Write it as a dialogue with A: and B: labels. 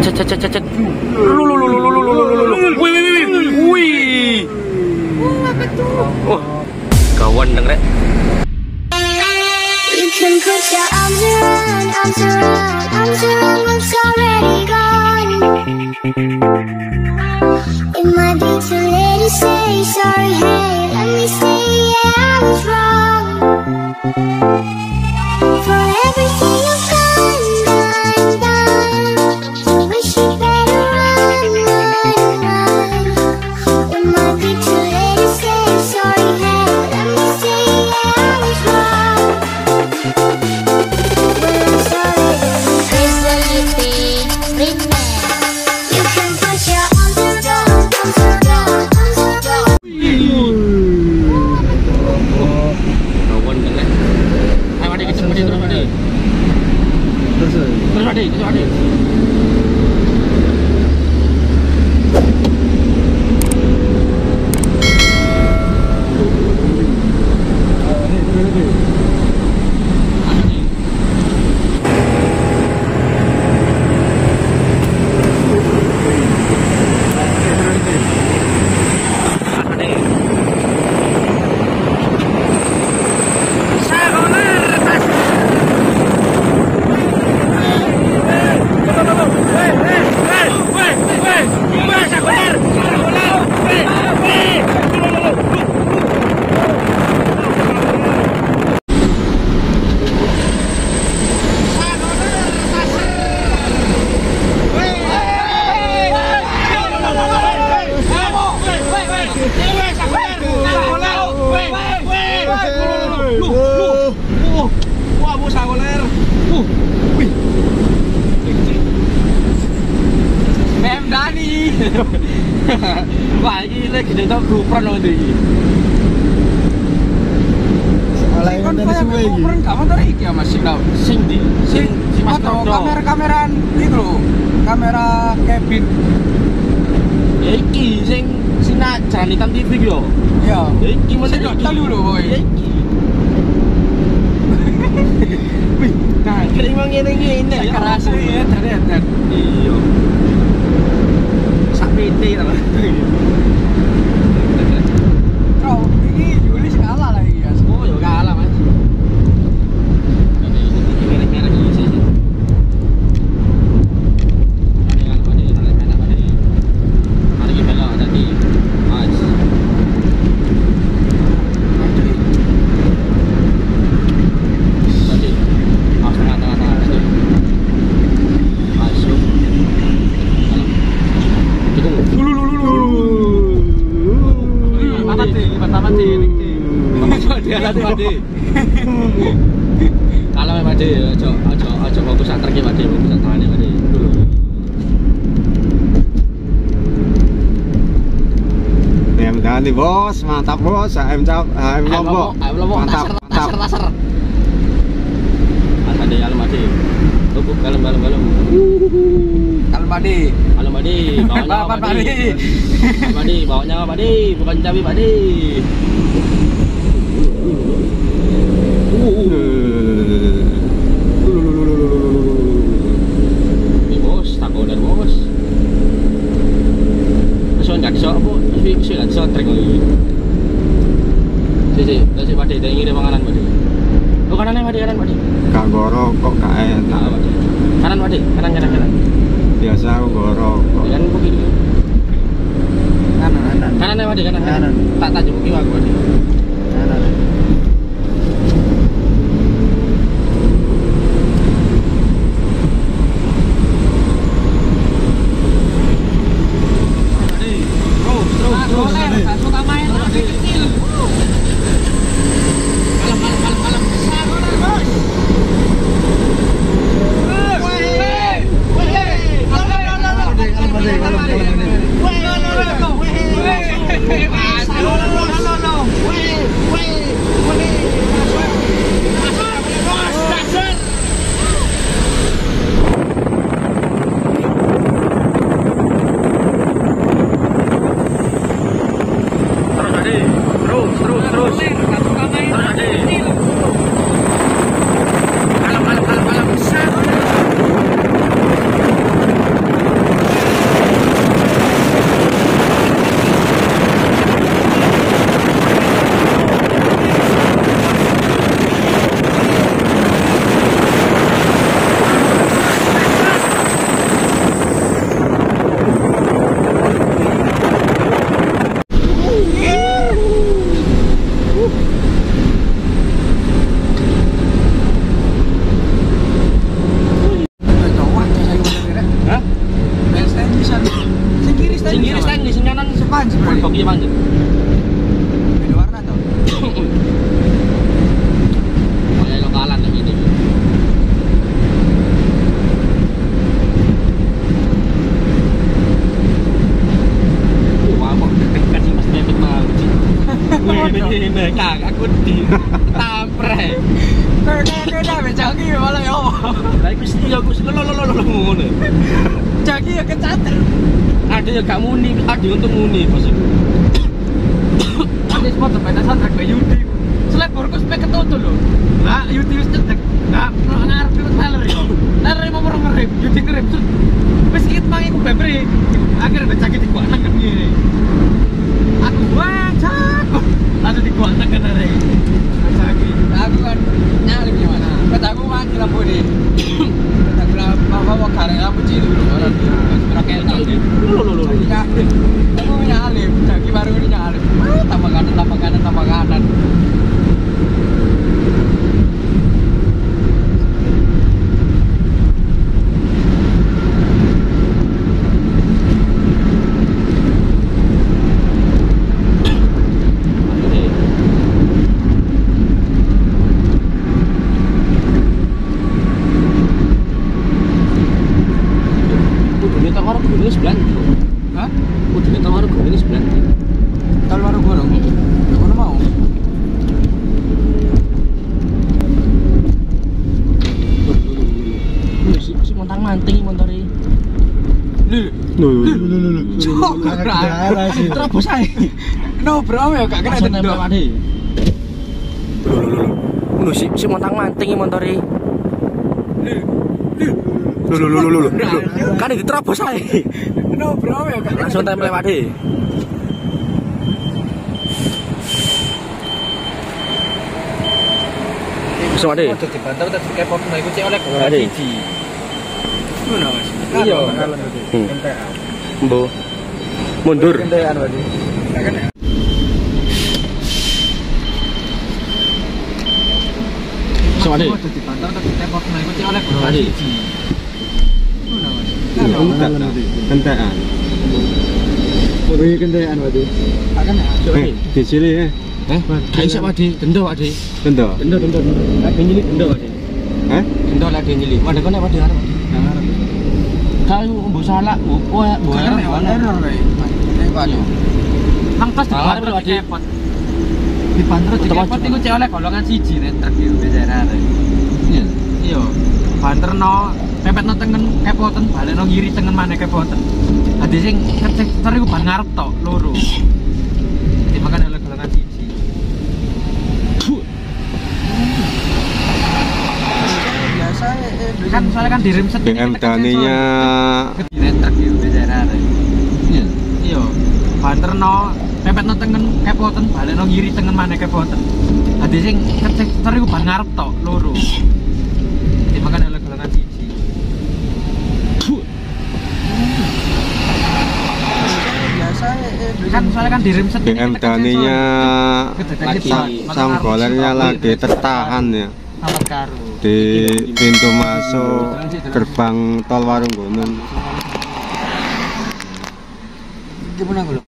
A: Cet. Wih.
B: Apa tuh?
A: Oh, kawan deng rek.
C: You can put your arms around what's already gone. It might be too late to say sorry, hey, let me say yeah, I was wrong. For everything you've done. You wish you better run. It might be too late to say sorry, hey, let me say yeah, I was wrong. When I'm sorry, here's what you think, you can put your arms around.
A: Kawan deng rek. Ayo Made, terus Made. Terus Made. Wah, ini lagi kita Cupra loh ini.
B: Oleh dari suwe iki. Cupra enggak motor iki ya Mas Sinau.
A: Sing Mas Toto.
B: Kamera-kameran itu loh. Kamera cabin.
A: Ya iki sing sina jalan hitam TV yo.
B: Iya.
A: Ya iki mesti
B: telu lho kowe.
A: Ya iki. Wih, nah kira emang ngene ya.
B: Keras ya, dan.
A: Iya. Sak PT lah.
B: Kau ini Yuli kalah lagi ya.
A: Oh, yo kalah, Mas. Ini merek-merek ini sih. Mari kita belok tadi. Mas. Tadi. Mas tengah-tengah tadi. Masuk. Kalau Made, ojo fokus antar ki Made, fokus tangane Made.
D: AM Dani bos, mantap bos, AM Lombok. Mantap.
A: Laser. Made, kalau Made. Tubuh kalem.
B: Kalau Made.
A: Bawanya Made, bukan cabai Made. Ini bos, takonan bos. Soalnya nggak bisa apa, sih nggak bisa trek lagi. Si Made, dia ngirim makanan Made. Oh kanan Made.
D: Gak goro kok gak enak.
A: Kanan Made, kanan.
D: Biasa aku goro kok.
A: Kan begini. Kanan Made, kanan. Tak jemput kiwa aku Made.
B: Kanan.
A: Sing ngiri stang sing kanan
B: Sepan sebenarnya.
A: kok iya manjut.
B: Beda warna toh.
A: Kayak lokalan kayak gini. Wah, kok deg-degan sih Mas David mau sih. Ini kak, aku di tampre.
B: Kena becaki malah ya.
A: Lah iku mesti aku lo ngono.
B: Caki ya kecater.
A: Ada yang gak muni, ada yang untuk muni bos.
B: Ada spot sepeda santai ke Yudi. Selebor ku spek ketutup lho. Lah Yudi wis cedek. Nah, ngarep ikut teler yo. Teler mau ngerep, Yudi ngerep. Wis kit mangi ku bebre. Akhirnya becaki di kuat nang ngene. Aku wajak. Lalu di kuat nang ngene. Becaki. Aku kan nyalip gimana? Petaku mati lampu ini. Petaku lampu kareng lampu cilik lho. Ora kayak tadi. Aku nyalip, Becaki baru ini nyalip. Tambah kanan.
A: Kudune tawar kudune sebelah.
B: Hah?
A: Kudune tawar kudune sebelah.
B: Tol baru gorong. Mana mau?
A: Si montang-manting montore. Terobos ae.
B: No bro ya gak kena dendok.
A: Lho si montang-manting montore. Lho. Kan diterobos ae.
B: No bro ya gak
A: Langsung tempel lewat deh. Bisa deh.
B: Ojo dibantah tadi kepop nah iku cek oleh
A: Ade.
B: siji. Ngono Mas.
A: Iya. Mbo. Mundur.
B: Kentean berarti. Gak kena.
A: Bisa deh.
B: Ojo dibantah tadi kepop nah iku cek oleh
A: Ade.
B: siji. Ngono Mas.
D: Kentekan. Beri kentekan berarti.
B: Gak kena.
D: Di sini ya.
A: Ayo sak Wadi, dendo Wadi.
D: Benda.
A: Dendo. Lagi nyili dendo Wadi.
D: Hah?
A: Dendo lagi nyili. Wadah kene Wadi arep. Kayu mbok salah, mbok
B: Gak kena error kae. Nek waduh. Nang tas
A: Salah,
B: dibantah
A: Wadi.
B: dikepot. Dibantah dikepot iku cek oleh golongan siji nek truk iki biasane.
A: Iya.
B: Iya, banterno pepetno tengen kepoten, balekno ngiri tengen maneh kepoten. Dadi sing sektor iku ban ngarep tok loro. Dadi makan oleh golongan siji. Biasa kan soalnya kan direm set
D: BM Daninya
B: truk iki biasane.
A: Iya.
B: Iya, banterno pepetno tengen kepoten, balekno ngiri tengen maneh kepoten. Dadi sing sektor iku ban ngarep tok loro. Dadi makan oleh golongan siji. Biasa kan soalnya kan direm set
D: BM Daninya sanggolernya lagi tertahan ya
B: Selamat karo.
D: di pintu masuk gerbang tol Warung Gunung.
B: Gimana gue?